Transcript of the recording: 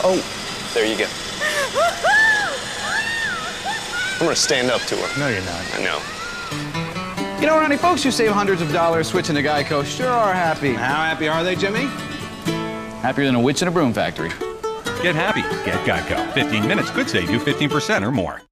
Oh, there you go. I'm gonna stand up to her. No, you're not. I know. You know, Ronnie, folks who save hundreds of dollars switching to Geico sure are happy. How happy are they, Jimmy? Happier than a witch in a broom factory. Get happy. Get Geico. 15 minutes could save you 15% or more.